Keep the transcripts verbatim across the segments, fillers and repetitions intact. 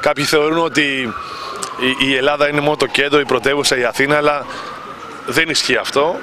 Κάποιοι θεωρούν ότι η Ελλάδα είναι μόνο το κέντρο, η πρωτεύουσα, η Αθήνα, αλλά δεν ισχύει αυτό.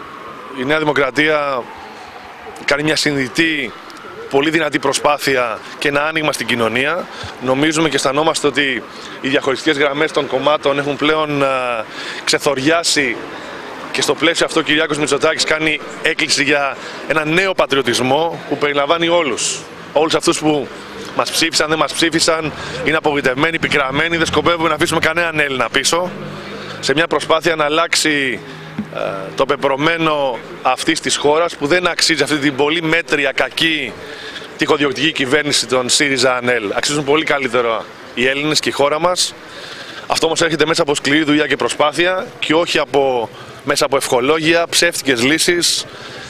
Η Νέα Δημοκρατία κάνει μια συνειδητή, πολύ δυνατή προσπάθεια και ένα άνοιγμα στην κοινωνία. Νομίζουμε και αισθανόμαστε ότι οι διαχωριστικές γραμμές των κομμάτων έχουν πλέον α, ξεθοριάσει, και στο πλαίσιο αυτό ο Κυριάκος Μητσοτάκης κάνει έκκληση για ένα νέο πατριωτισμό που περιλαμβάνει όλους. Όλους αυτούς που μας ψήφισαν, δεν μας ψήφισαν, είναι απογοητευμένοι, πικραμένοι, δεν σκοπεύουμε να αφήσουμε κανέναν Έλληνα πίσω, σε μια προσπάθεια να αλλάξει ε, το πεπρωμένο αυτής της χώρας που δεν αξίζει αυτή την πολύ μέτρια, κακή, τυχοδιοκτική κυβέρνηση των ΣΥΡΙΖΑ-ΑΝΕΛ. Αξίζουν πολύ καλύτερα οι Έλληνες και η χώρα μας. Αυτό όμως έρχεται μέσα από σκληρή δουλειά και προσπάθεια και όχι από, μέσα από ευχολόγια, ψεύτικες λύσεις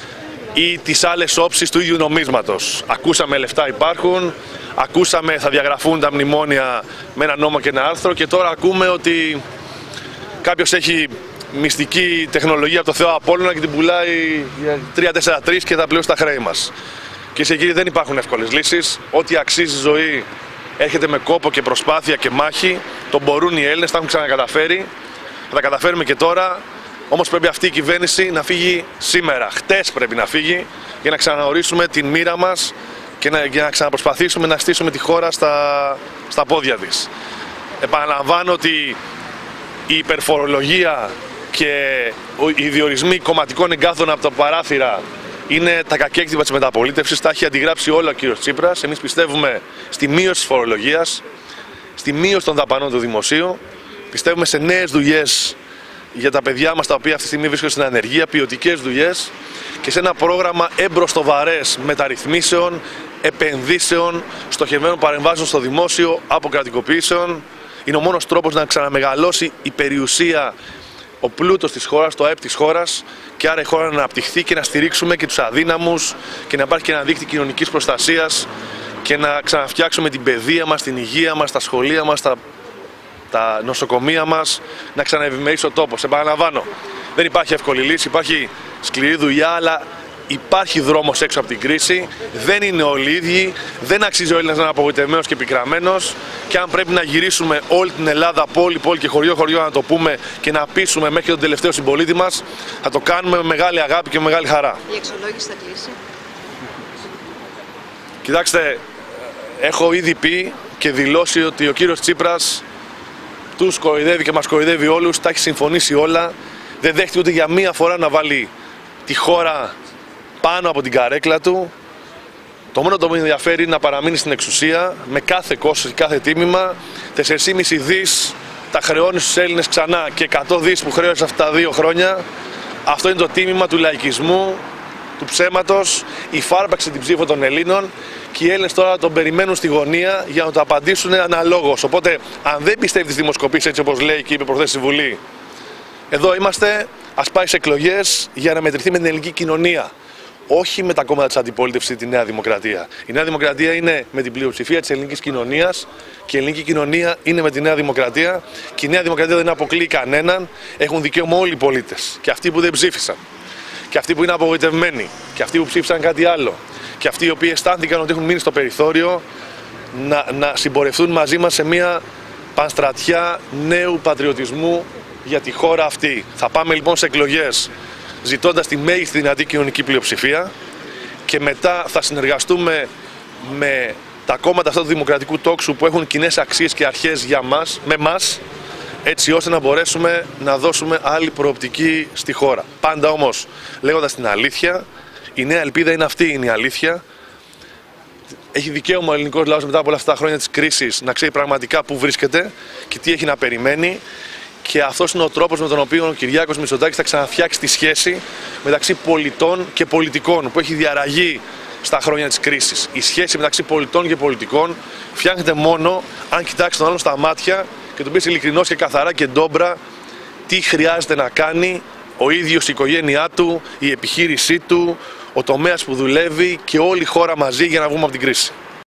ή τις άλλες όψεις του ίδιου νομίσματος. Ακούσαμε λεφτά υπάρχουν, ακούσαμε θα διαγραφούν τα μνημόνια με ένα νόμο και ένα άρθρο, και τώρα ακούμε ότι κάποιος έχει μυστική τεχνολογία από το Θεό Απόλλωνα και την πουλάει τρία τέσσερα τρία και θα πληρώσει τα χρέη μας. Και σε κύριοι, δεν υπάρχουν εύκολες λύσεις. Ό,τι αξίζει η ζωή έρχεται με κόπο και προσπάθεια και μάχη. Το μπορούν οι Έλληνες, τα έχουν ξανακαταφέρει. Θα τα καταφέρουμε και τώρα. Όμως πρέπει αυτή η κυβέρνηση να φύγει σήμερα. Χτες πρέπει να φύγει για να ξαναορίσουμε την μοίρα μας και να, για να ξαναπροσπαθήσουμε να στήσουμε τη χώρα στα, στα πόδια της. Επαναλαμβάνω ότι η υπερφορολογία και οι διορισμοί κομματικών εγκάθων από τα παράθυρα είναι τα κακέκτυπα της μεταπολίτευσης. Τα έχει αντιγράψει όλα ο κύριος Τσίπρας. Εμείς πιστεύουμε στη μείωση της φορολογίας, στη μείωση των δαπανών του δημοσίου. Πιστεύουμε σε νέες δουλειές για τα παιδιά μας τα οποία αυτή τη στιγμή βρίσκονται στην ανεργία, ποιοτικές δουλειές, και σε ένα πρόγραμμα έμπροστοβαρές μεταρρυθμίσεων, επενδύσεων, στοχευμένων παρεμβάσεων στο δημόσιο, αποκρατικοποιήσεων. Είναι ο μόνος τρόπος να ξαναμεγαλώσει η περιουσία, ο πλούτος της χώρας, το ΑΕΠ της χώρας, και άρα η χώρα να αναπτυχθεί και να στηρίξουμε και τους αδύναμους και να υπάρχει και ένα δίκτυο κοινωνικής προστασίας και να ξαναφτιάξουμε την παιδεία μας, την υγεία μας, τα σχολεία μας, τα, τα νοσοκομεία μας, να ξαναευημερίσει ο τόπος. Επαναλαμβάνω, δεν υπάρχει εύκολη λύση, υπάρχει σκληρή δουλειά, αλλά υπάρχει δρόμος έξω από την κρίση. Δεν είναι όλοι ίδιοι, δεν αξίζει ο Έλληνας να είναι απογοητευμένος και πικραμένος, και αν πρέπει να γυρίσουμε όλη την Ελλάδα, πόλη, πόλη και χωριό, χωριό, να το πούμε και να πείσουμε μέχρι τον τελευταίο συμπολίτη μας, θα το κάνουμε με μεγάλη αγάπη και με μεγάλη χαρά. Η εξολόγηση θα κλείσει. Κοιτάξτε, έχω ήδη πει και δηλώσει ότι ο κύριος Τσίπρας τους κοροϊδεύει και μας κοροϊδεύει όλους, τα έχει συμφωνήσει όλα, δεν δέχτηκε ούτε για μία φορά να βάλει τη χώρα πάνω από την καρέκλα του. Το μόνο το που με ενδιαφέρει είναι να παραμείνει στην εξουσία με κάθε κόστος και κάθε τίμημα. τέσσερα κόμμα πέντε δις τα χρεώνει στους Έλληνες ξανά και εκατό δις που χρέωσε αυτά τα δύο χρόνια. Αυτό είναι το τίμημα του λαϊκισμού, του ψέματος, η φάρπαξη την ψήφο των Ελλήνων, και οι Έλληνες τώρα τον περιμένουν στη γωνία για να το απαντήσουν αναλόγως. Οπότε, αν δεν πιστεύει τις δημοσκοπήσεις έτσι όπως λέει και είπε προχθές στη Βουλή, εδώ είμαστε, ας πάει σε εκλογές για να μετρηθεί με την ελληνική κοινωνία. Όχι με τα κόμματα της αντιπολίτευσης, τη Νέα Δημοκρατία. Η Νέα Δημοκρατία είναι με την πλειοψηφία της ελληνικής κοινωνίας και η ελληνική κοινωνία είναι με τη Νέα Δημοκρατία. Και η Νέα Δημοκρατία δεν αποκλείει κανέναν. Έχουν δικαίωμα όλοι οι πολίτες. Και αυτοί που δεν ψήφισαν. Και αυτοί που είναι απογοητευμένοι. Και αυτοί που ψήφισαν κάτι άλλο. Και αυτοί οι οποίοι αισθάνθηκαν ότι έχουν μείνει στο περιθώριο να, να συμπορευτούν μαζί μας σε μια πανστρατιά νέου πατριωτισμού για τη χώρα αυτή. Θα πάμε λοιπόν σε εκλογές ζητώντας τη μέγιστη δυνατή κοινωνική πλειοψηφία, και μετά θα συνεργαστούμε με τα κόμματα αυτού του δημοκρατικού τόξου που έχουν κοινές αξίες και αρχές για μας, με μας, έτσι ώστε να μπορέσουμε να δώσουμε άλλη προοπτική στη χώρα. Πάντα όμως λέγοντας την αλήθεια. Η νέα ελπίδα είναι αυτή, είναι η αλήθεια. Έχει δικαίωμα ο ελληνικός λαός μετά από όλα αυτά τα χρόνια της κρίσης να ξέρει πραγματικά πού βρίσκεται και τι έχει να περιμένει. Και αυτός είναι ο τρόπος με τον οποίο ο Κυριάκος Μητσοτάκης θα ξαναφτιάξει τη σχέση μεταξύ πολιτών και πολιτικών που έχει διαραγεί στα χρόνια της κρίσης. Η σχέση μεταξύ πολιτών και πολιτικών φτιάχνεται μόνο αν κοιτάξει τον άλλον στα μάτια και τον πεις ειλικρινώς και καθαρά και ντόμπρα τι χρειάζεται να κάνει ο ίδιος, η οικογένειά του, η επιχείρησή του, ο τομέας που δουλεύει και όλη η χώρα μαζί για να βγούμε από την κρίση.